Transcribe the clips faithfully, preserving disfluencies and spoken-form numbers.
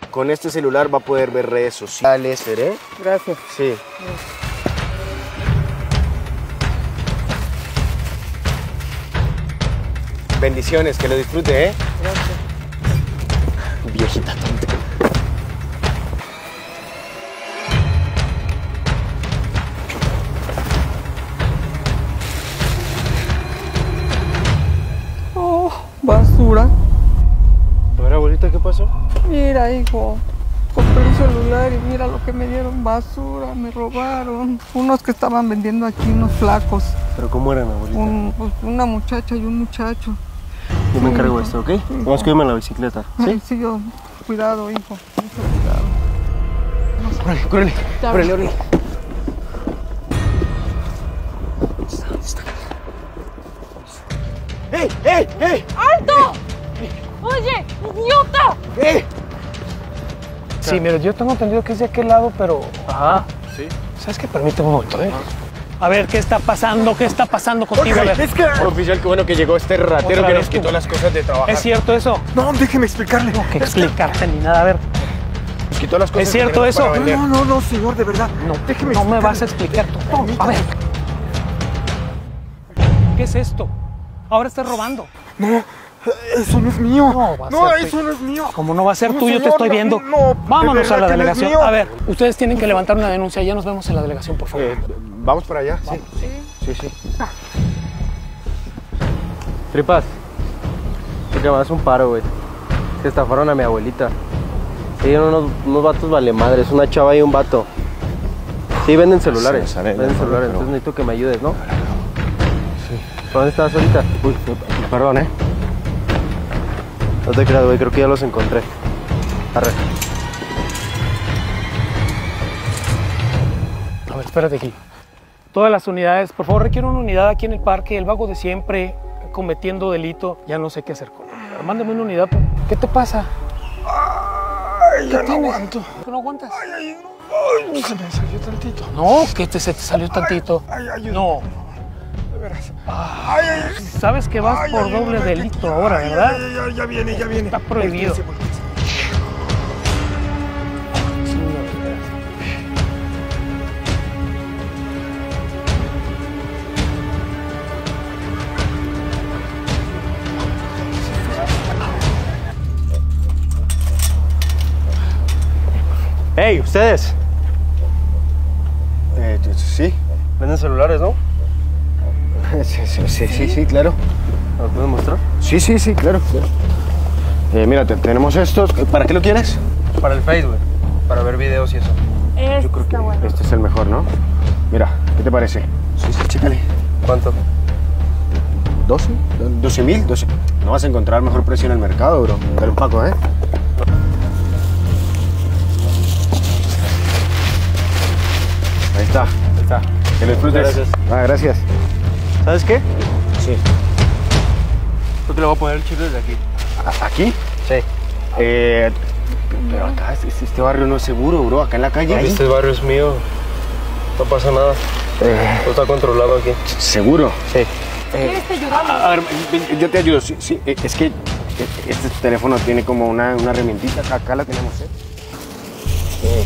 con este celular va a poder ver redes sociales. ¿Veré? Gracias. Sí. Bendiciones, que lo disfrute, ¿eh? Gracias. Viejita tonta. Oh, basura. A ver, abuelita, ¿qué pasó? Mira, hijo, compré un celular y mira lo que me dieron, basura, me robaron. Unos que estaban vendiendo aquí, unos flacos. ¿Pero cómo eran, abuelita? Un, pues, una muchacha y un muchacho. Yo me encargo de hijo. esto, ¿ok? Sí, Vamos, cuídame la bicicleta, ¿sí? Ay, sí, yo, cuidado, hijo, mucho cuidado. Córrele, córrele, Ya. córrele, córrele. ¡Ey, ey, ey! ¡Alto! ¡Oye, idiota! ¡Ey! Sí, mira, yo tengo entendido que es de aquel lado, pero... Ajá, sí. ¿Sabes qué? Permíteme un momento, ¿eh? A ver, ¿qué está pasando? ¿Qué está pasando contigo? A ver. Es que... Oficial, qué bueno que llegó este ratero Otra que vez nos tú. quitó las cosas de trabajar. ¿Es cierto eso? No, déjeme explicarle. No, que explicarte ni nada. A ver, Nos quitó las cosas ¿es que cierto tenemos eso? para vender. No, no, no, señor, de verdad. no, déjeme no me explicarle. vas a explicar tú. No, a ver. ¿Qué es esto? Ahora estás robando. No, eso no es mío. No, va a No, ser eso tuyo. no es mío. Como no va a ser No, tuyo, te señor, estoy no, viendo. no, de Vámonos verdad a la que no es delegación. mío. A ver, ustedes tienen que levantar una denuncia. Ya nos vemos en la delegación, por favor. Eh, ¿Vamos para allá? Sí. Sí, sí. Tripas, que me das un paro, güey. Que estafaron a mi abuelita. Se dieron unos, unos vatos vale madres, una chava y un vato. Sí, venden celulares. Sí, sale, venden no, celulares, pero- entonces necesito que me ayudes, ¿no? Sí. ¿Dónde estabas ahorita? Uy, perdón, ¿eh? No te creas, güey, creo que ya los encontré. Arre. A ver, espérate aquí. Todas las unidades, por favor, requiero una unidad aquí en el parque. El vago de siempre cometiendo delito. Ya no sé qué hacer con él. Mándame una unidad. ¿Qué te pasa? Ay, ya no aguanto. ¿Tú no aguantas? Ay, ay, no. Ay, se me salió tantito. No, que te, se te salió tantito. Ay, ay, No. de veras. Ay, ay, ay. Sabes que vas Ay, por ay, doble ay, delito ay, ahora, ay, ¿verdad? ay, ay, ay, ya viene, ya viene. Está prohibido. Voltéese, voltéese. ¡Hey, ustedes! Eh, sí. Venden celulares, ¿no? Sí, sí, sí, sí, sí, claro. ¿Me lo puedes mostrar? Sí, sí, sí, claro. claro. Eh, mira, te- tenemos estos. ¿Para qué lo quieres? Para el Facebook, para ver videos y eso. Este Yo creo que está bueno. este es el mejor, ¿no? Mira, ¿qué te parece? Sí, sí, chécale. ¿Cuánto? ¿doce? ¿doce mil? doce. No vas a encontrar mejor precio en el mercado, bro. Dale un paco, ¿eh? Ahí está, ahí está. Que lo disfrutes. Gracias. Ah, gracias. ¿Sabes qué? Sí. Creo que le voy a poner el chip desde aquí. ¿A- ¿Aquí? Sí. Eh, pero acá, este, este barrio no es seguro, bro. Acá en la calle. Este barrio es mío. No pasa nada. Eh, Todo está controlado aquí. ¿Seguro? Sí. ¿Quieres te ayudamos? A ver, ven, yo te ayudo. Sí, sí, eh, es que eh, este teléfono tiene como una, una herramientita. Acá, acá la tenemos, ¿eh? Eh.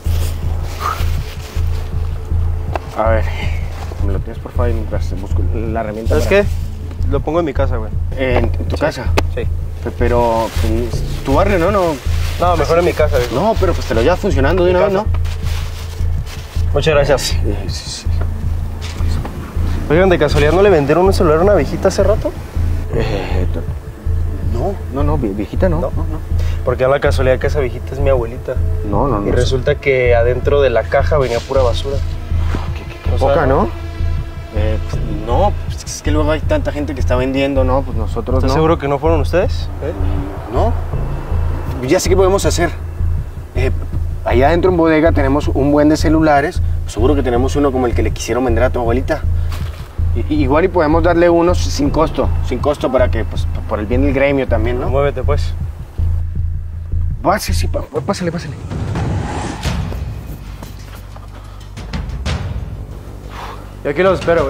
A ver, ¿me lo tienes por favor mientras busco la herramienta? ¿Sabes para- qué? Lo pongo en mi casa, güey. Eh, ¿En tu casa? Sí. Pe- Pero, pues, tu barrio, ¿no? No, No, mejor en mi casa, güey. no pero pues te lo lleva funcionando de Mi una vez, casa. ¿no? Muchas gracias. Eh, sí, sí. Oigan, ¿de casualidad no le vendieron un celular a una viejita hace rato? Eh, no, no, no, vie- viejita no. No. No, no. Porque a la casualidad que esa viejita es mi abuelita. No, no, no. Y resulta que adentro de la caja venía pura basura. Qué, qué- qué O sea, poca, ¿no? Eh, pues, no, pues, es que luego hay tanta gente que está vendiendo, ¿no? Pues nosotros ¿Estás no. seguro que no fueron ustedes? ¿Eh? No. Ya sé qué podemos hacer. Eh, allá adentro en bodega tenemos un buen de celulares. Seguro que tenemos uno como el que le quisieron vender a tu abuelita. I- igual y podemos darle unos sin costo, sin costo para que, pues, por el bien del gremio también, ¿no? Muévete, pues. Va, sí, sí, pa- pa- pásale, pásale. Y aquí los espero, güey.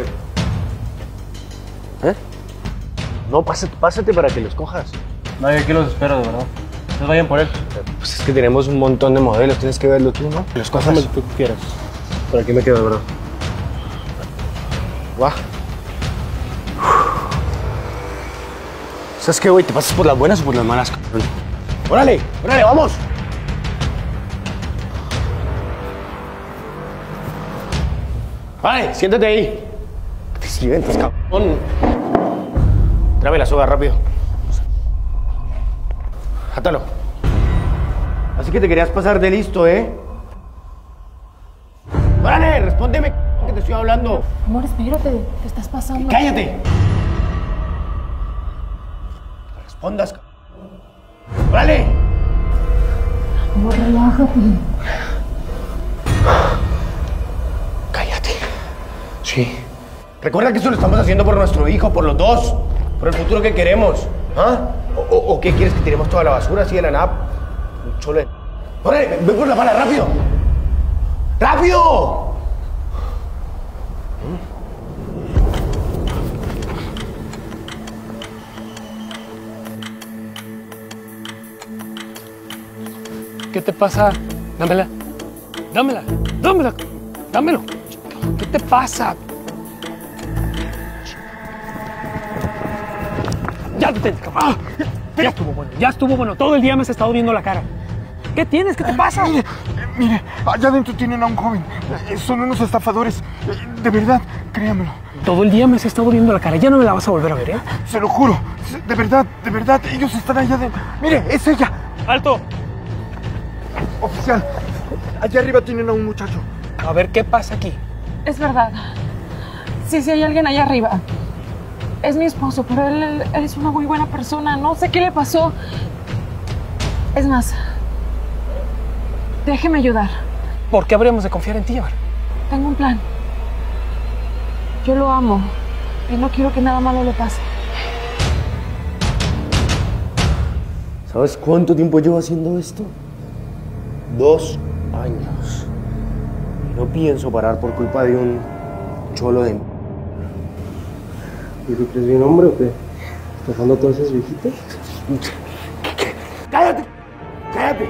¿Eh? No, pásate, pásate para que los cojas. No, yo aquí los espero, de verdad. No vayan por él. Pues es que tenemos un montón de modelos, tienes que verlo tú, ¿no? Las cosas que tú quieras. Por aquí me quedo, bro. Va. ¿Sabes qué, güey? ¿Te pasas por las buenas o por las malas, cabrón? ¡Órale! ¡Órale, vamos! Vale, siéntate ahí. Te sientas, cabrón. Tráeme la soga rápido. Átalo. Así que te querías pasar de listo, ¿eh? ¡Órale! Respóndeme, que te estoy hablando. Amor, espérate, te estás pasando. ¡Cállate! Respondas, c... ¡Órale! Amor, relájate. Cállate. Sí. Recuerda que esto lo estamos haciendo por nuestro hijo, por los dos. Por el futuro que queremos. ¿Ah? ¿O, o, o qué quieres que tiremos toda la basura así de la nap? Un cholo de... ¡Órale! ¡Ven por la bala, rápido! ¡Rápido! ¿Qué te pasa? Dámela. Dámela. Dámela. Dámelo. ¿Qué te pasa? Ya te ah, Ya estuvo bueno. Ya estuvo bueno. Todo el día me has estado viendo la cara. ¿Qué tienes? ¿Qué te pasa? Mire, mire, allá adentro tienen a un joven. Son unos estafadores. De verdad, créamelo. Todo el día me has estado viendo la cara. Ya no me la vas a volver a ver, ¿eh? Se lo juro. De verdad, de verdad, ellos están allá adentro. Mire, es ella. ¡Alto! Oficial, allá arriba tienen a un muchacho. A ver, ¿qué pasa aquí? Es verdad. Sí, sí, hay alguien allá arriba. Es mi esposo, pero él, él, él es una muy buena persona. No sé qué le pasó. Es más, déjeme ayudar. ¿Por qué habríamos de confiar en ti, Abar? Tengo un plan. Yo lo amo y no quiero que nada malo le pase. ¿Sabes cuánto tiempo llevo haciendo esto? Dos años. No pienso parar por culpa de un cholo de... ¿Y tú crees bien hombre o qué? ¿Estafando a todas esas viejitas? ¡Cállate! ¡Cállate!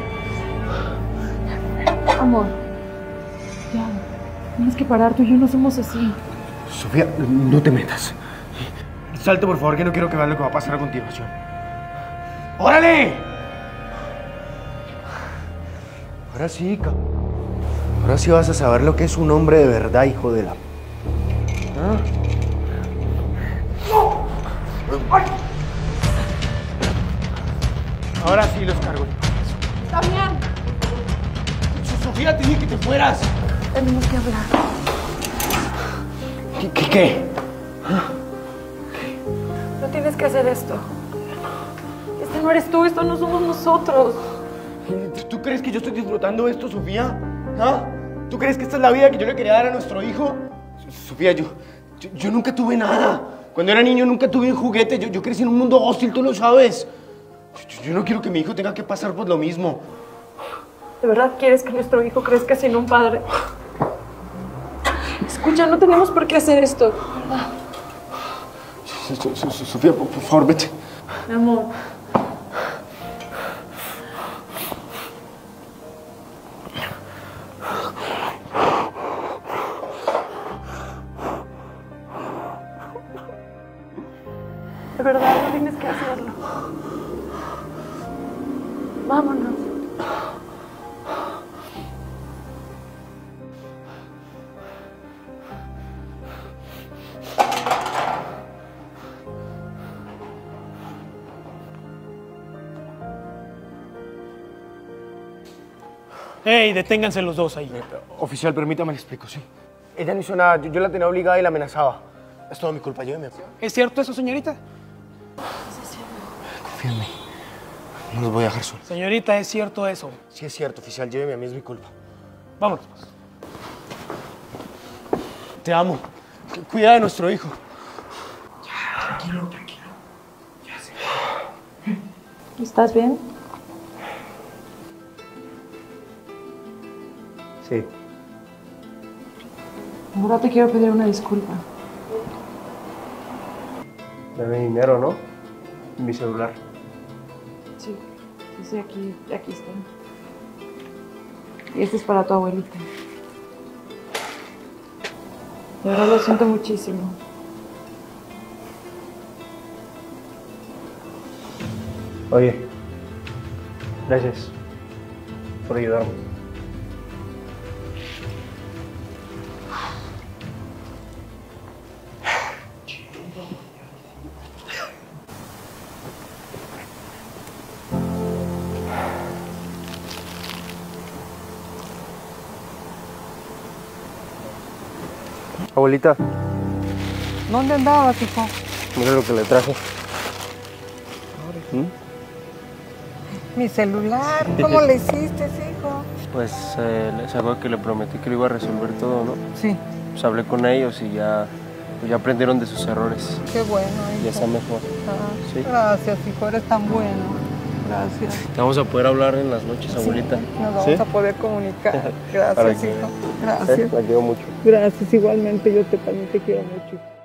Amor, ya, tienes que parar. Tú y yo no somos así. Sofía, no te metas. Salte, por favor, que no quiero que veas lo que va a pasar a continuación. ¡Órale! Ahora sí, cabrón. Ahora sí vas a saber lo que es un hombre de verdad, hijo de la... ¿Ah? Ahora sí los cargo. Está bien. Sofía, te dije que te fueras. Tenemos que hablar. ¿Qué? ¿Qué? qué? No tienes que hacer esto. Este no eres tú, esto no somos nosotros. ¿Tú crees que yo estoy disfrutando esto, Sofía? ¿Ah? ¿Tú crees que esta es la vida que yo le quería dar a nuestro hijo? Sofía, yo, yo, yo nunca tuve nada. Cuando era niño nunca tuve un juguete. Yo, yo crecí en un mundo hostil, tú lo sabes. Yo, yo no quiero que mi hijo tenga que pasar por lo mismo. ¿De verdad quieres que nuestro hijo crezca sin un padre? Escucha, no tenemos por qué hacer esto, ¿verdad? Sofía, por, por favor, vete. Mi amor. De verdad, no tienes que hacerlo. Vámonos. ¡Ey, deténganse los dos ahí! Oficial, permítame le explico, sí. Ella no hizo nada, yo, yo la tenía obligada y la amenazaba. Es todo mi culpa, lléveme. ¿Es cierto eso, señorita? Confía en mí. No los voy a dejar solos. Señorita, ¿es cierto eso? Sí es cierto, oficial, lléveme, a mí es mi culpa. Vámonos, pues. Te amo. Cuida de nuestro hijo. Ya, tranquilo, tranquilo. Ya sé. ¿Estás bien? Sí. Ahora te quiero pedir una disculpa. Dame dinero, ¿no? Mi celular. Sí. Sí, aquí, aquí está. Y este es para tu abuelita. De verdad lo siento muchísimo. Oye, gracias por ayudarme. Abuelita, ¿Dónde andabas, hijo? mira lo que le traje. ¿Mm? Mi celular, ¿cómo le hiciste, hijo? Pues eh, se acuerda que le prometí que lo iba a resolver todo, ¿no? Sí, Pues hablé con ellos y ya, pues ya aprendieron de sus errores. qué bueno, hijo. Ya está mejor. Ah, Sí. Gracias, hijo, eres tan bueno. Gracias. Vamos a poder hablar en las noches, abuelita. Sí, nos vamos ¿Sí? a poder comunicar. Para Gracias, que- hijo. Gracias. La quiero mucho. Gracias, igualmente yo te, también te quiero mucho.